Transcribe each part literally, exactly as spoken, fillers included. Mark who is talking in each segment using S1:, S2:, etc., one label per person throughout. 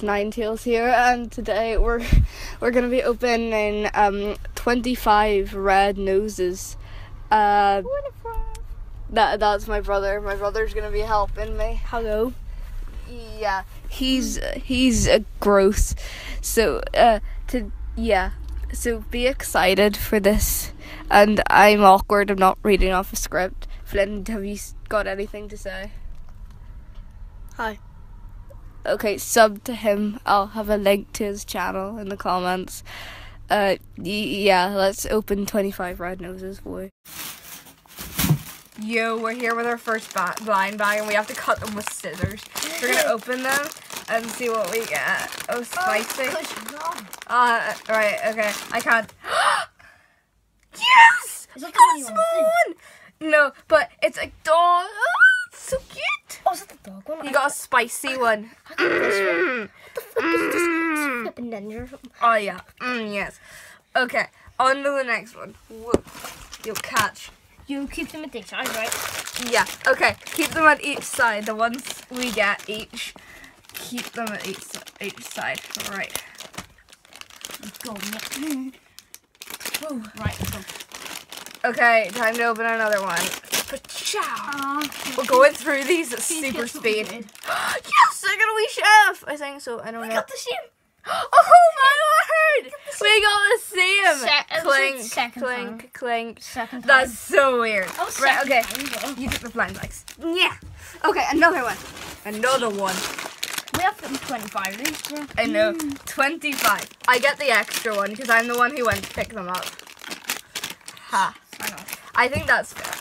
S1: Ninetales here, and today we're we're gonna be opening um twenty-five red noses. Uh, that that's my brother. My brother's gonna be helping me.
S2: Hello.
S1: Yeah, he's he's a gross. So uh to yeah, so be excited for this. And I'm awkward. I'm not reading off a script. Flynn, have you got anything to say?
S2: Hi.
S1: Okay, sub to him. I'll have a link to his channel in the comments. Uh, y- yeah, let's open twenty-five red noses, boy. Yo, we're here with our first ba- blind bag, and we have to cut them with scissors. We're gonna open them and see what we get. Oh, spicy.
S2: Oh,
S1: Uh, right, okay. I can't. Yes!
S2: Is that
S1: Got a
S2: the
S1: small
S2: only
S1: one! No, but it's a dog. Oh, it's so cute.
S2: Oh, is that the dog one?
S1: You got a spicy one.
S2: I got this one. What the fuck is this? It's flipping ninja or something.
S1: Oh, yeah. Mm, yes. Okay, on to the next one. Whoa. You'll catch.
S2: You keep them at each side, right?
S1: Yeah, okay. Keep them at each side. The ones we get each. Keep them at each, each side. Right.
S2: Go, Nick. Oh, right, go.
S1: Okay, time to open another one. Pachow.
S2: Uh,
S1: We're going through these at
S2: Please
S1: super
S2: get something
S1: speed.
S2: good.
S1: Yes, I got a wee chef. I think so. I don't
S2: We
S1: know.
S2: got the same.
S1: Oh my word! We got the same.
S2: Se- it was
S1: clink,
S2: the second
S1: clink,
S2: time.
S1: clink.
S2: Second time.
S1: That's so weird.
S2: Oh,
S1: Right,
S2: second
S1: okay.
S2: time as well.
S1: You took the blind bags. Yeah. Okay, another one. Another one.
S2: We have them twenty-five of these. So.
S1: I know. twenty-five. I get the extra one because I'm the one who went to pick them up. Ha.
S2: I know.
S1: I think that's fair.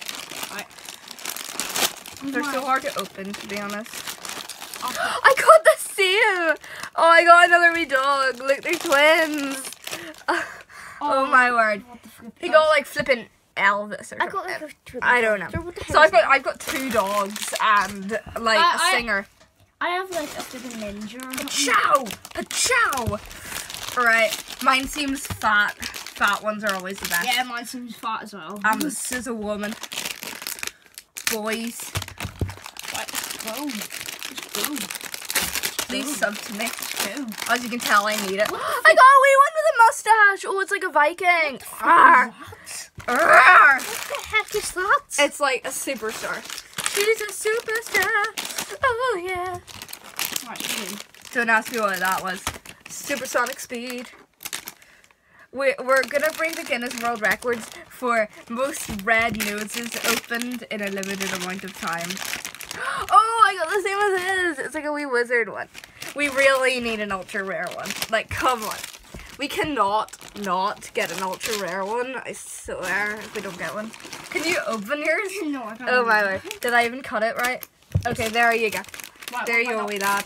S2: Right.
S1: They're so hard to open, to be honest.
S2: Oh,
S1: I got the same. Oh, I got another wee dog. Look, they're twins. Oh, my word.
S2: what the flip?
S1: He got like flipping Elvis or
S2: I got
S1: something.
S2: like a two.
S1: I don't know.
S2: So what the hell
S1: So
S2: is
S1: I've got
S2: that?
S1: I've got two dogs and like
S2: I-
S1: a
S2: I-
S1: singer.
S2: I have like a flipping ninja or something.
S1: Chow! Pachow! Alright, mine seems fat. Fat ones are always the best.
S2: Yeah, mine seems fat as well.
S1: And this is a woman. Boys,
S2: Right, let's go. Let's go.
S1: please sub to me.
S2: Go.
S1: As you can tell, I need it.
S2: What
S1: I got a wee one with a mustache. Oh, it's like a Viking. Arr. Arr.
S2: What the heck is that?
S1: It's like a superstar. She's a superstar. Oh, yeah.
S2: Right, you.
S1: Don't ask me what that was. Supersonic speed. We're, we're gonna bring the Guinness World Records for most red noses opened in a limited amount of time. Oh, I got the same as his. It's like a wee wizard one. We really need an ultra rare one. Like, come on. We cannot not get an ultra rare one. I swear, if we don't get one. Can you open yours?
S2: No, I can't.
S1: Oh my word. Did I even cut it right? Okay, there you go.
S2: Right,
S1: There
S2: what
S1: you
S2: am I
S1: go,
S2: not-
S1: wee lad.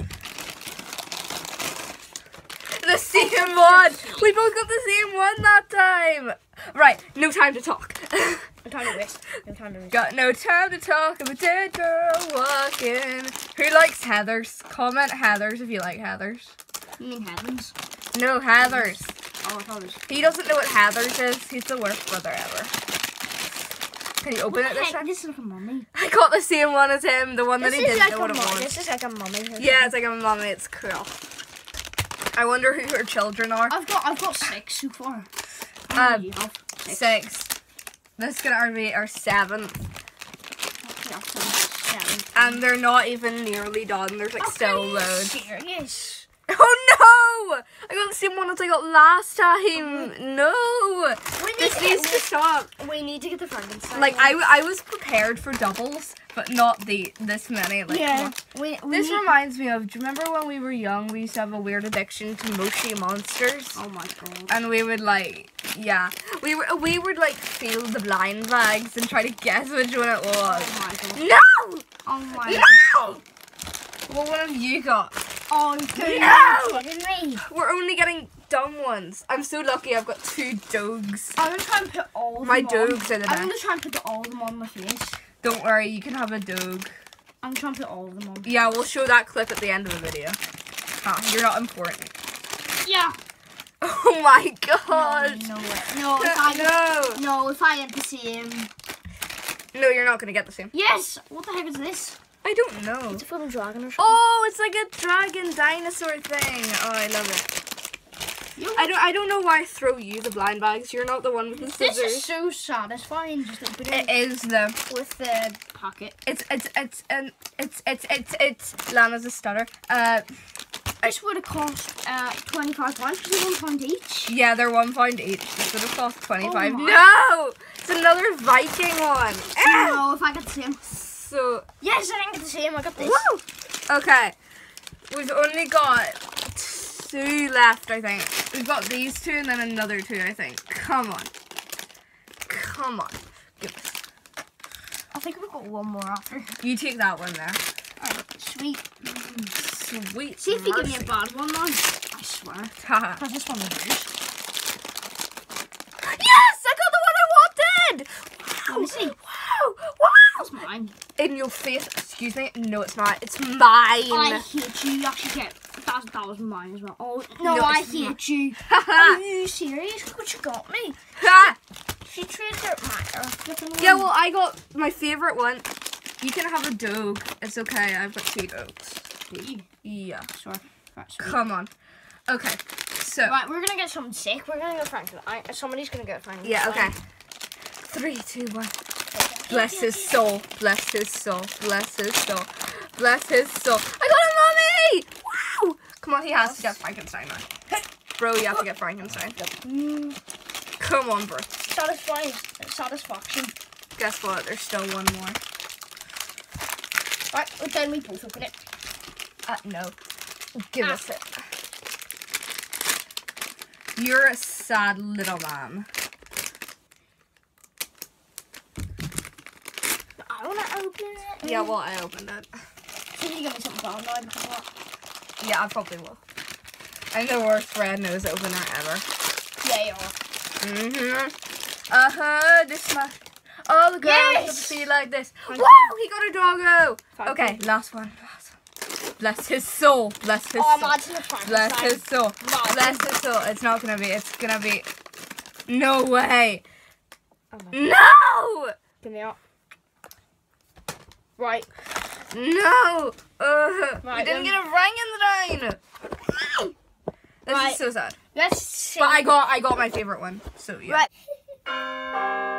S1: The same one! We both got the same one that time! Right, no time to talk.
S2: No time to waste. No time to waste.
S1: Got no time to talk of a dead girl walking. Who likes Heathers? Comment Heathers if you like Heathers.
S2: You mean heavens?
S1: No, Heathers.
S2: Oh, I thought it was.
S1: He doesn't know what Heathers is. He's the worst brother ever. Can you open
S2: What
S1: it
S2: the
S1: this
S2: heck?
S1: time?
S2: This is like a mummy.
S1: I got the same one as him, the one that
S2: This
S1: he
S2: is
S1: didn't
S2: like
S1: know
S2: a
S1: what it
S2: mummy.
S1: was.
S2: This is like a mummy.
S1: Yeah, it's like a mummy. It's cool. I wonder who her children are.
S2: I've got I've got six so far.
S1: Um,
S2: You have
S1: Six. This is gonna be our seventh,
S2: Yeah, so seven.
S1: and they're not even nearly done. There's like still
S2: Are you
S1: loads.
S2: serious?
S1: Oh no! I got the same one as I got last time. No,
S2: We need
S1: this
S2: to
S1: needs
S2: get,
S1: to stop.
S2: we need to get the Frankenstein.
S1: Like
S2: one.
S1: I, w- I was prepared for doubles, but not the this many. Like
S2: yeah.
S1: more.
S2: We, we
S1: This
S2: need,
S1: reminds me of. Do you remember when we were young? We used to have a weird addiction to Moshi monsters.
S2: Oh my god.
S1: And we would like, yeah, we were we would like feel the blind bags and try to guess which one it was.
S2: Oh my god.
S1: No,
S2: Oh my god.
S1: no. What one have you got?
S2: Oh, you're
S1: No!
S2: kidding me.
S1: We're only getting dumb ones. I'm so lucky. I've got two dogs.
S2: I'm gonna try and put all of
S1: My
S2: them on.
S1: dogs are the
S2: I'm gonna
S1: best.
S2: try and put all of them on my face.
S1: Don't worry, you can have a dog.
S2: I'm trying to put all of them on.
S1: Yeah, we'll show that clip at the end of the video. Ah, you're not important.
S2: Yeah.
S1: Oh my god.
S2: No, no, no, if I
S1: No.
S2: no, if I had the same.
S1: No, you're not gonna get the same.
S2: Yes. What the heck is this?
S1: I don't know.
S2: It's from a dragon or something.
S1: Oh, it's like a dragon dinosaur thing. Oh, I love it. I don't. I don't know why I throw you the blind bags. You're not the one with the
S2: This
S1: scissors.
S2: is so satisfying. Just opening
S1: It is though.
S2: with the pocket.
S1: It's it's it's and it's it's it's it's Lana's a stutter. Uh,
S2: This would have cost uh, twenty-five pounds because they're one pound each.
S1: yeah, they're one pound each. This would have cost twenty-five.
S2: Oh my.
S1: No, it's another Viking one.
S2: I
S1: Ah!
S2: don't know if I got the same.
S1: So
S2: Yes, I didn't get the same. I got this.
S1: woo. Okay, we've only got two left. I think we've got these two and then another two. I think. Come on, come on, give us.
S2: I think we've got one more after.
S1: You take that one there.
S2: Alright, sweet.
S1: Sweet.
S2: See if you give me a
S1: mercy.
S2: bad one now. I swear.
S1: Haha.
S2: Because this one is yours.
S1: Yes, I got the one I wanted.
S2: Let me see.
S1: Wow, wow.
S2: That's mine.
S1: In your face. Excuse me. No, it's not. It's mine.
S2: I hate you. You actually get a thousand dollars from mine as well. Oh, no,
S1: No,
S2: I
S1: it's
S2: hate
S1: not.
S2: you. Are you serious? Look what you got me.
S1: Ha!
S2: She traded her my flipping
S1: Yeah, well, I got my favorite one. You can have a dog. It's okay. I've got two dogs. Yeah.
S2: Sorry. Right, sweet.
S1: Come on. Okay. So.
S2: Right, we're gonna get something sick. We're gonna go Franklin. I, somebody's gonna go Franklin.
S1: Yeah. Okay. Three, two, one. Bless his soul. Bless his soul. Bless his soul. Bless his soul. I got a mummy! Wow! Come on, he has to get Frankenstein now. Bro, you have to get Frankenstein.
S2: Mm,
S1: Come on, bro.
S2: satisfying. Satisfaction.
S1: Guess what? There's still one more.
S2: Right, well, then we both open it.
S1: Uh, no. Give
S2: Ah.
S1: us it. You're a sad little man.
S2: I wanna open it.
S1: Yeah, well, I opened it.
S2: So you give me something bad now because what?
S1: Yeah, I probably will. I'm the worst red nose opener ever.
S2: Yeah, you are.
S1: Mm-hmm. Uh-huh, this my... All the girls
S2: Yes!
S1: have to be like this.
S2: Thank
S1: Wow, he got a doggo!
S2: Thank
S1: Okay, last one. Last one. Bless his soul. Bless his
S2: Oh,
S1: soul.
S2: imagine the Frankenstein.
S1: Bless his soul.
S2: Imagine.
S1: Bless his soul. It's not gonna be. It's gonna be... No way.
S2: Oh my-
S1: No!
S2: Give me out. Right.
S1: No! Uh,
S2: Right,
S1: we didn't
S2: then.
S1: get a Frankenstein! This
S2: Right.
S1: is so sad.
S2: Let's see.
S1: But I got I got my favorite one. So yeah.
S2: Right.